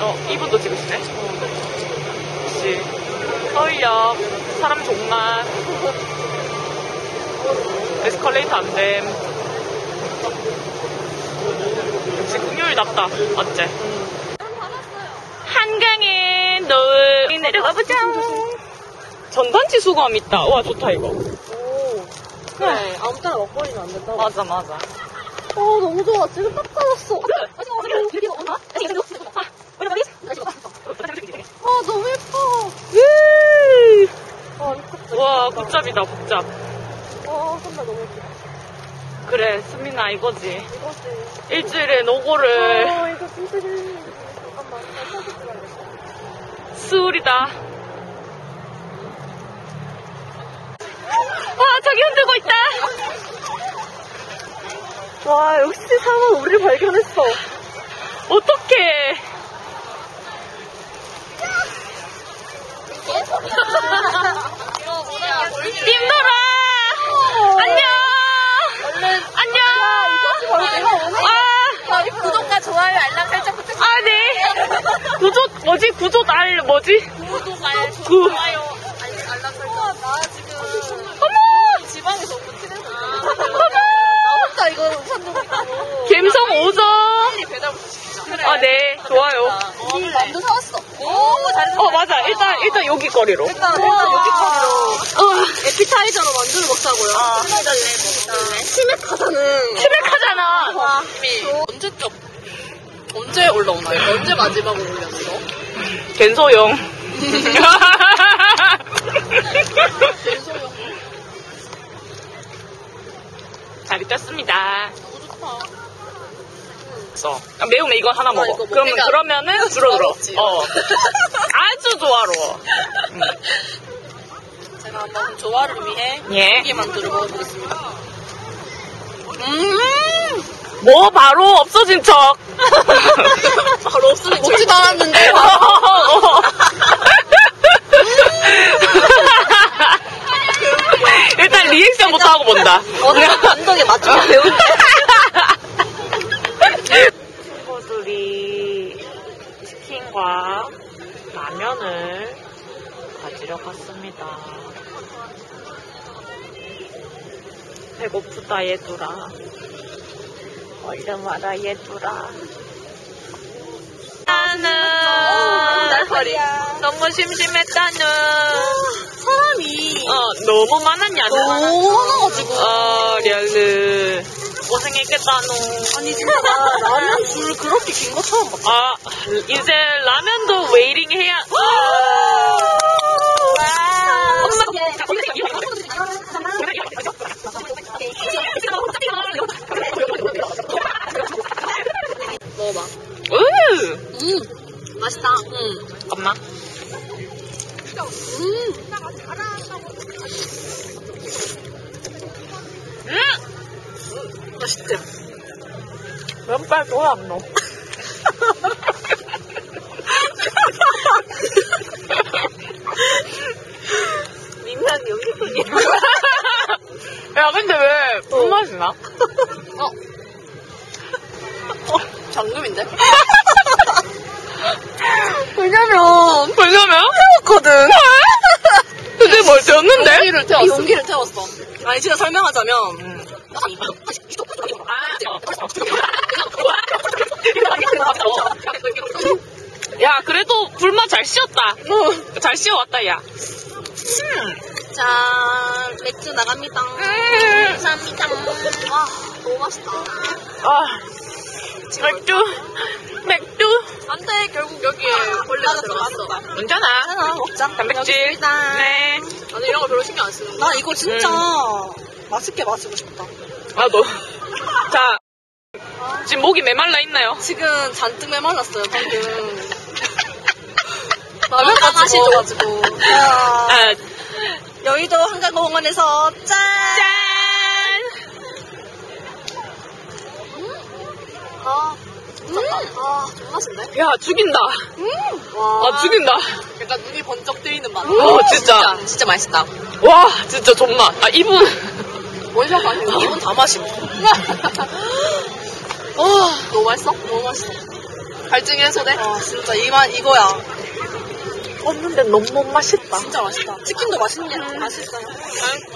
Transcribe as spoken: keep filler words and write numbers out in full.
어, 이분도 찍으시네. 역시 서울역 사람 종만. 에스컬레이터 안 됨. 역시 금요일답다. 어째? 한강에 노을 내려가보자. 전단지 수거함 있다. 와, 좋다 이거. 오. 그래. 아무 때나 먹거리는 안 된다고. 맞아 맞아. 어, 너무 좋아. 지금 딱 잡았어. 아, 너무 예뻐. 아, 미쳤다. 와, 굿잡이다 굿잡. 아, 선배 너무 예쁘다. 그래 수민아 이거지. 이거지. 일주일에 노고를. 아, 이거 진짜 재밌네. 잠깐만. 나 사진 찍어야겠다. 수울이다. 와 저기 흔들고 있다. 와, 역시 상은 우리를 발견했어. 어떡해. 힘들어. 안녕. 안녕. 아, 구독과 좋아요, 알람 설정 부탁드립니다. 아, 네. 구조, 뭐지? 구조 알, 뭐지? 구독, 알람, 구. 좋아요, 알람 설정. 나 지금 어머! 지방에서 오픈 티내서 어머! 나 혼자 이거 산다고 있다고. 갬성 오 점. 빨리 배달부터 시키자. 아, 네. 좋아요. 이 만두 사왔어. 오, 잘했어. 어, 맞아. 일단, 일단 여기 거리로. 일단, 일단 여기 거리로. 어, 에피타이저로 만두를 먹자고요. 아. 치맥하자는. 치맥하잖아. 와, 언제적? 언제 올라오나요? 언제 마지막으로 올렸어? 겐소영. 잘 익혔습니다. 너무 좋다. 써. 아, 매우면 이건 하나 먹어. 이거 그러면, 먹기가 그러면은 줄어들어. 조화롭지. 어. 아주 조화로워. 음. 제가 한번 조화를 위해 예. 고기 만두를 먹어보겠습니다. 음! 뭐 바로 없어진 척. 바로 없으니 먹지도 않았는데. 일단 리액션부터 하고 본다. 오늘 감독에 맞춰서 배운대. 친구들이 치킨과 라면을 가지러 갔습니다. 배고프다 얘들아. 얼른 와라 얘들아. 나는 날파리. 너무 심심했다는. 사람이 어 너무 많았냐? 너무 많아가지고. 어 렬르 고생했겠다노. 아니 진짜 나 라면 줄 그렇게 긴 거 처음 봤어. 아 이제 라면도 웨이팅 해야. 먹어봐. 으 음, 맛있다. 음. 잠깐만. 음. 음 맛있지? 면발 좋아안 넣어. 민낯 연기통이야. 야 근데 왜 불맛이 나? 어. 어, 장금인데? 왜냐면 왜냐면? 태웠거든. 근데 뭘 졌는데? 용기를 태웠어. 용기를 태웠어. 아니 진짜 설명하자면 음. 야 그래도 불맛 잘 씌웠다. 잘 씌워왔다 야. 음. 자, 맥주 나갑니다. 음. 감사합니다. 와, 너무 맛있다. 아 맥주 맥주. 안 돼, 결국 여기에 벌레가 들어갔어. 괜찮아. 하나 먹자. 단백질. 여기입니다. 네. 나는 이런 거 별로 신경 안 쓰는데. 나 이거 진짜 맛있게 마시고 싶다. 아 너. 자 지금 목이 메말라 있나요? 지금 잔뜩 메말랐어요, 방금. 라면 맛이 줘가지고. 아 여의도 한강공원에서 짠! 짠. 아, 미쳤다. 아, 좀 맛있네. 야 죽인다. 음! 와. 아 죽인다. 약간 눈이 번쩍 뜨이는 맛. 어 진짜. 진짜, 진짜 맛있다. 와 진짜 존맛. 아 이분. 원샷 맛있어. 이건 다 마시고. 어, 너무 맛있어? 너무 맛있어. 갈증이 해소돼? 아, 진짜 이만 이거야. 없는데 너무 맛있다. 진짜 맛있다. 치킨도 맛있냐? 맛있어.